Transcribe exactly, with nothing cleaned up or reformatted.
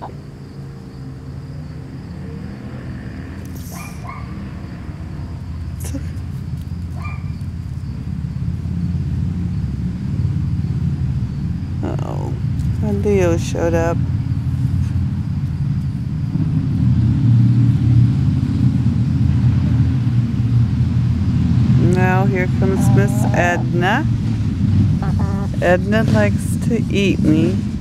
Uh-oh. And Leo showed up. Now here comes Miss Edna. Edna likes to eat me.